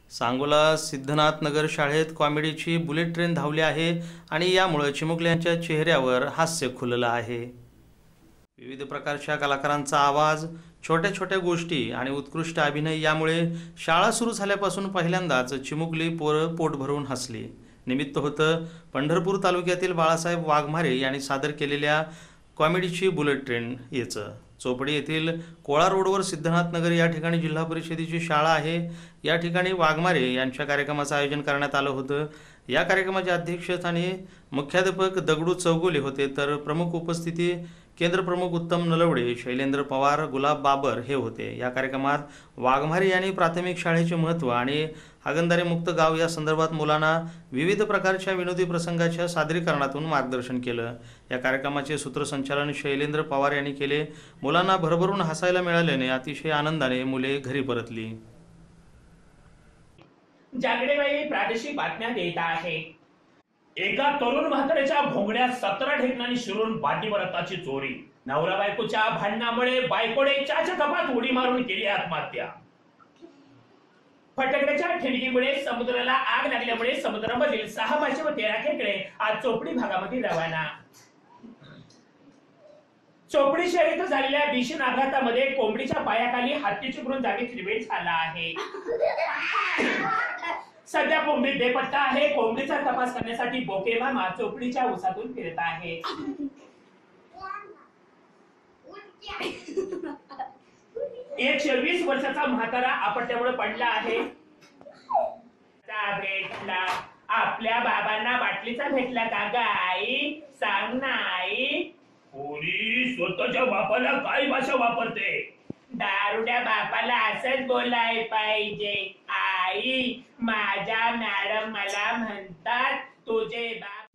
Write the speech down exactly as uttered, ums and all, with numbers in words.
सांगोला सिद्धनाथ नगर शाळेत कॉमेडीची bullet train धावली आहे आणि यामुळे चिमुकल्यांच्या चेहऱ्यावर हास्य खुललं आहे। विविध प्रकारच्या कलाकारांचा आवाज, छोट्या छोट्या गोष्टी आणि उत्कृष्ट अभिनय यामुळे शाळा सुरू झाल्यापासून पहिल्यांदाच चिमुकली पोरं पोट भरून हसली। निमित्त होतं पंढरपूर तालुक्यातील बाळासाहेब वाघमारे यांनी सादर केलेल्या कॉमेडीची बुलेट ट्रेन याचं। चोपडी येथील कोळा रोडवर सिद्धनाथ नगर या ठिकाणी जिल्हा परिषदेची शाळा आहे। या ठिकाणी वाघमारे यांच्या कार्यक्रमाचं आयोजन करण्यात आलं होतं। या कार्यक्रमाचे अध्यक्षस्थानी मुख्याध्यापक दगडू चौगुले होते, तर प्रमुख उपस्थिती केंद्र प्रमुख उत्तम नलवडे, शैलेंद्र पवार, गुलाब बाबर हे होते। या कार्यक्रमात वाघमारे यांनी प्राथमिक शाळेचे महत्त्व आणि हागणदारी मुक्त गाव या संदर्भात मुलांना विविध प्रकारच्या विनोदी प्रसंगाच्या सादरीकरणातून मार्गदर्शन केलं। या कार्यक्रमाचे सूत्रसंचालन शैलेंद्र पवार यांनी केले। मुलांना भरभरून हसायला मिळाल्याने अतिशय आनंदाने मुले घरी परतली। जागडेबाई प्रादेशिक बातम्या देत आहे। एका तरुण म्हाताऱ्याच्या भोंगड्यात सतरा ढेकणांनी शिरून बाजीवरताची चोरी। नवरा बायकोच्या भांडणामुळे बायकोने चाच्या कपात उडी मारून केली आत्महत्या। फटाकड्याच्या ठिणगीमुळे समुद्राला आग लागल्यामुळे समुद्रामधील सहा पाचशे व तेरा खेकडे आज चोपडी भागामध्ये रवाना। चोपडी शहरात झालेल्या भीषण अपघातामध्ये कोंबडीच्या पायाखाली हत्ती चिकरून जागीच निर्वेद झाला आहे। सध्या कोंबडी बेपत्ता आहे। कोंबडीचा तपास करण्यासाठी बोके मामा चोपडीच्या उसातून फिरत आहे। एकशे वीस वर्षाचा म्हातारा आपत्यामुळे पडला आहे। भेटला आपल्या बाबांना बाटलीचा भेटला का ग आई? सांग ना आई। कोणी स्वतःच्या बापाला काय भाषा वापरते? दारुड्या बापाला असंच बोलाय पाहिजे। आई, माझ्या मॅडम मला म्हणतात तुझे बाप